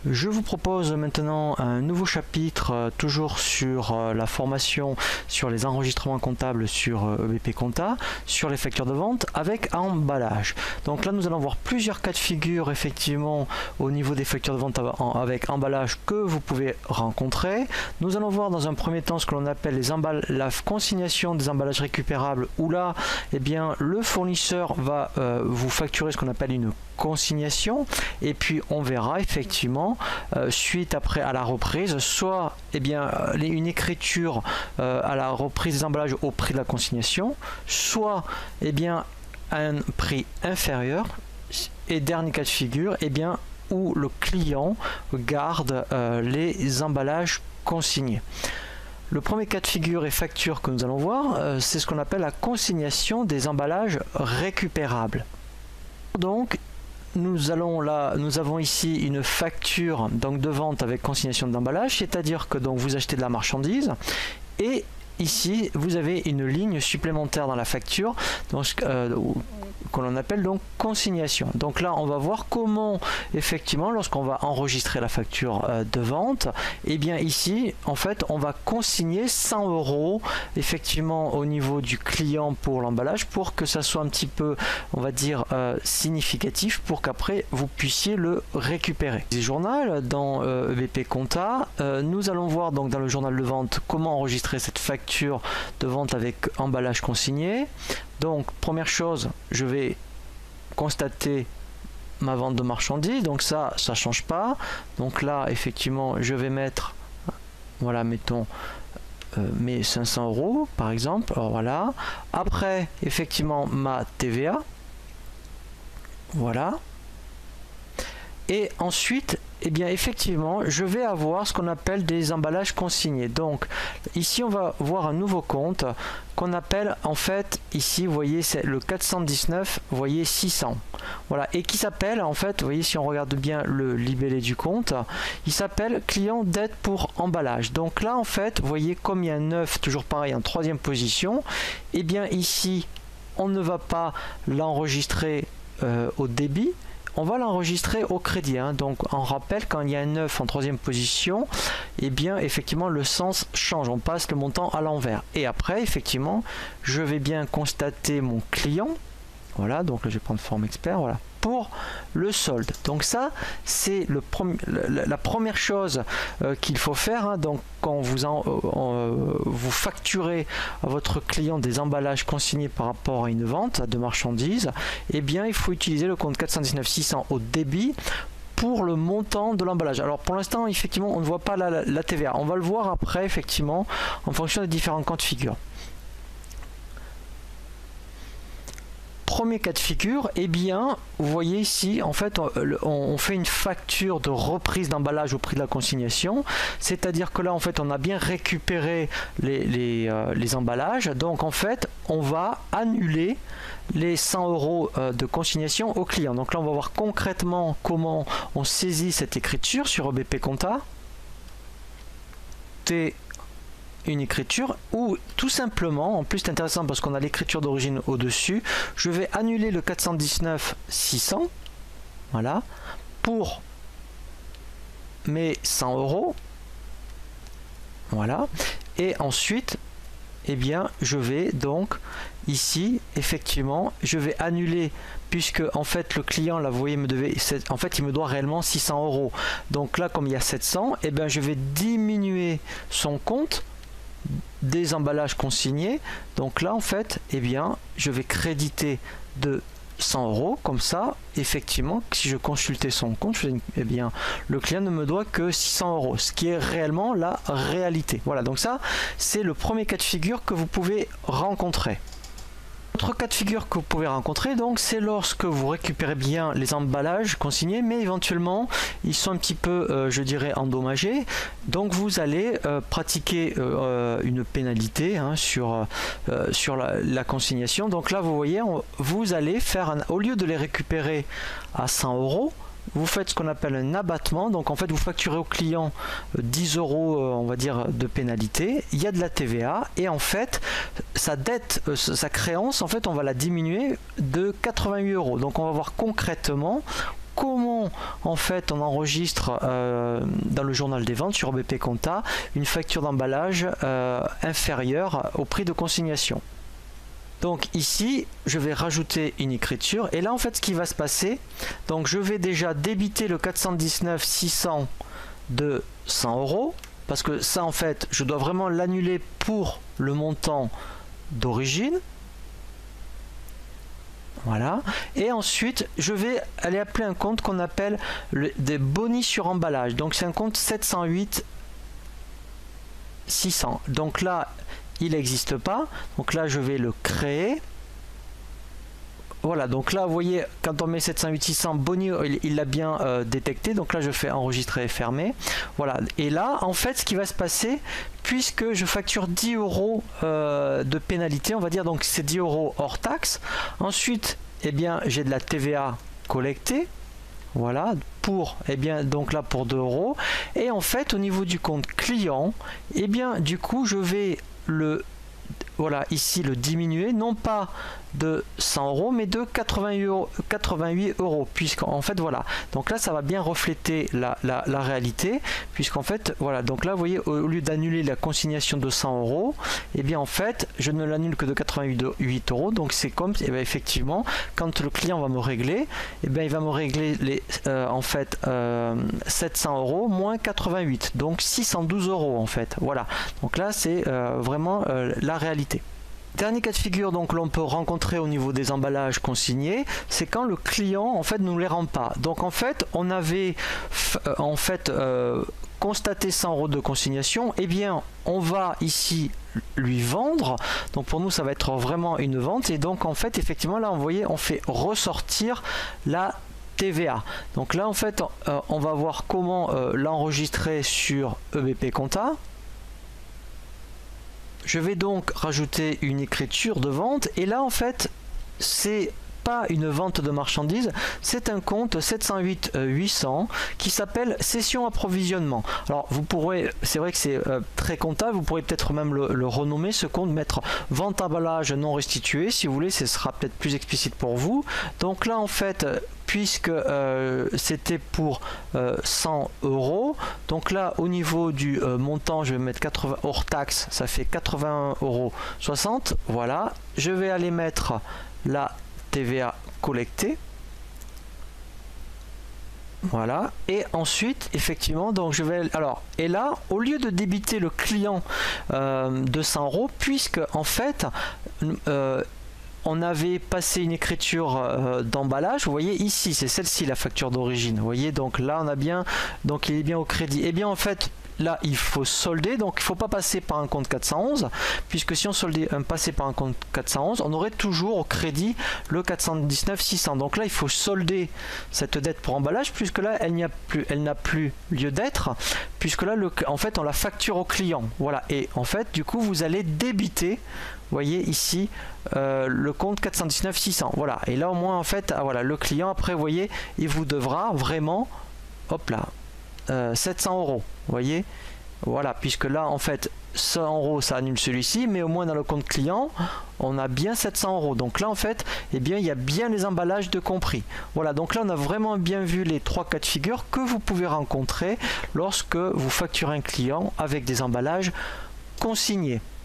Je vous propose maintenant un nouveau chapitre, toujours sur la formation sur les enregistrements comptables sur EBP Compta, sur les factures de vente avec emballage. Donc là, nous allons voir plusieurs cas de figure effectivement au niveau des factures de vente avec emballage que vous pouvez rencontrer. Nous allons voir dans un premier temps ce que l'on appelle la consignation des emballages récupérables, où là, eh bien, le fournisseur va vous facturer ce qu'on appelle une consignation, et puis on verra effectivement suite après à la reprise, soit eh bien, une écriture à la reprise des emballages au prix de la consignation, soit eh bien, un prix inférieur, et dernier cas de figure, eh bien, où le client garde les emballages consignés. Le premier cas de figure et facture que nous allons voir, c'est ce qu'on appelle la consignation des emballages récupérables. Donc nous avons ici une facture donc de vente avec consignation d'emballage, c'est-à-dire que donc vous achetez de la marchandise et ici vous avez une ligne supplémentaire dans la facture que l'on appelle donc consignation. Donc là on va voir comment effectivement lorsqu'on va enregistrer la facture de vente, et bien ici en fait on va consigner 100 € effectivement au niveau du client pour l'emballage, pour que ça soit un petit peu, on va dire, significatif, pour qu'après vous puissiez le récupérer. Les journal dans EBP Compta, nous allons voir donc dans le journal de vente comment enregistrer cette facture de vente avec emballage consigné. Donc première chose, je vais constater ma vente de marchandises, donc ça change pas. Donc là effectivement je vais mettre, voilà, mettons mes 500 € par exemple. Alors voilà, après effectivement ma TVA, voilà, et ensuite eh bien effectivement je vais avoir ce qu'on appelle des emballages consignés. Donc ici on va voir un nouveau compte qu'on appelle en fait ici, vous voyez, c'est le 419, vous voyez 600, voilà, et qui s'appelle en fait, vous voyez, si on regarde bien le libellé du compte, il s'appelle client d'aide pour emballage. Donc là en fait vous voyez, comme il y a un 9 toujours pareil en troisième position, et bien ici on ne va pas l'enregistrer au débit, on va l'enregistrer au crédit, hein. Donc on rappelle, quand il y a un 9 en troisième position, et bien effectivement le sens change, on passe le montant à l'envers. Et après effectivement je vais bien constater mon client, voilà, donc là je vais prendre forme expert, voilà, pour le solde. Donc ça c'est la première chose qu'il faut faire, hein. Donc quand vous facturez à votre client des emballages consignés par rapport à une vente de marchandises, eh bien il faut utiliser le compte 419 600 au débit pour le montant de l'emballage. Alors pour l'instant effectivement on ne voit pas la TVA, on va le voir après effectivement en fonction des différents cas de figure. Premier cas de figure, eh bien vous voyez ici en fait on fait une facture de reprise d'emballage au prix de la consignation, c'est-à-dire que là en fait on a bien récupéré les emballages, donc en fait on va annuler les 100 € de consignation au client. Donc là on va voir concrètement comment on saisit cette écriture sur EBP Compta. C'est une écriture, ou tout simplement, en plus c'est intéressant parce qu'on a l'écriture d'origine au-dessus, je vais annuler le 419 600, voilà, pour mes 100 €, voilà, et ensuite eh bien je vais donc ici effectivement je vais annuler, puisque en fait le client là vous voyez en fait il me doit réellement 600 €. Donc là comme il y a 700, eh bien je vais diminuer son compte des emballages consignés. Donc là en fait eh bien je vais créditer de 100 €, comme ça effectivement si je consultais son compte, eh bien le client ne me doit que 600 €, ce qui est réellement la réalité. Voilà, donc ça c'est le premier cas de figure que vous pouvez rencontrer. Autre cas de figure que vous pouvez rencontrer, donc, c'est lorsque vous récupérez bien les emballages consignés, mais éventuellement ils sont un petit peu, je dirais, endommagés. Donc vous allez pratiquer une pénalité, hein, sur la consignation. Donc là, vous voyez, vous allez faire au lieu de les récupérer à 100 €, vous faites ce qu'on appelle un abattement. Donc en fait vous facturez au client 10 € on va dire de pénalité, il y a de la TVA, et en fait sa dette, sa créance, en fait on va la diminuer de 88 €. Donc on va voir concrètement comment en fait on enregistre dans le journal des ventes sur OBP Compta une facture d'emballage inférieure au prix de consignation. Donc ici, je vais rajouter une écriture et là en fait ce qui va se passer, donc je vais déjà débiter le 419 600 de 100 euros parce que ça en fait je dois vraiment l'annuler pour le montant d'origine. Voilà, et ensuite je vais aller appeler un compte qu'on appelle des bonus sur emballage. Donc c'est un compte 708 600. Donc là il n'existe pas, donc là je vais le créer. Voilà, donc là vous voyez quand on met 708 600 bonus, il l'a bien détecté. Donc là je fais enregistrer et fermer. Voilà, et là en fait ce qui va se passer, puisque je facture 10 euros de pénalité, on va dire, donc c'est 10 euros hors taxe. Ensuite, eh bien, j'ai de la TVA collectée. Voilà, pour, eh bien, donc là pour 2 euros. Et en fait, au niveau du compte client, eh bien, du coup, je vais voilà, ici le diminuer, non pas de 100 euros, mais de 88 euros, puisqu'en fait, voilà, donc là, ça va bien refléter la réalité, puisqu'en fait, voilà, donc là, vous voyez, au lieu d'annuler la consignation de 100 euros, et bien, en fait, je ne l'annule que de 88 euros, donc c'est comme, et bien, effectivement, quand le client va me régler, et bien, il va me régler les, en fait, 700 euros moins 88, donc 612 euros, en fait, voilà, donc là, c'est vraiment la réalité. Dernier cas de figure donc l'on peut rencontrer au niveau des emballages consignés, c'est quand le client en fait ne nous les rend pas. Donc en fait on avait constaté 100 euros de consignation, et bien on va ici lui vendre. Donc pour nous ça va être vraiment une vente, et donc en fait effectivement là vous voyez on fait ressortir la TVA. Donc là en fait on va voir comment l'enregistrer sur EBP Compta. Je vais donc rajouter une écriture de vente, et là en fait c'est pas une vente de marchandises, c'est un compte 708 800 qui s'appelle session approvisionnement. Alors vous pourrez, c'est vrai que c'est très comptable, vous pourrez peut-être même le renommer ce compte, mettre vente emballage non restitué si vous voulez, ce sera peut-être plus explicite pour vous. Donc là en fait puisque c'était pour 100 euros, donc là au niveau du montant je vais mettre 80 hors taxe, ça fait 81,60 euros. Voilà, je vais aller mettre la TVA collectée. Voilà, et ensuite effectivement donc je vais, alors, et là au lieu de débiter le client de 100 euros, puisque en fait on avait passé une écriture d'emballage, vous voyez ici c'est celle-ci la facture d'origine, vous voyez, donc là on a bien, donc il est bien au crédit, et bien en fait là il faut solder, donc il ne faut pas passer par un compte 411, puisque si on passait par un compte 411, on aurait toujours au crédit le 419 600. Donc là il faut solder cette dette pour emballage, puisque là elle n'a plus lieu d'être, puisque là en fait on la facture au client. Voilà, et en fait du coup vous allez débiter, vous voyez ici le compte 419 600. Voilà, et là au moins en fait voilà, le client après vous voyez il vous devra vraiment, hop là, 700 euros, vous voyez, voilà, puisque là en fait 100 euros ça annule celui-ci, mais au moins dans le compte client on a bien 700 euros. Donc là en fait eh bien il y a bien les emballages de compris. Voilà, donc là on a vraiment bien vu les trois cas de figure que vous pouvez rencontrer lorsque vous facturez un client avec des emballages consignés.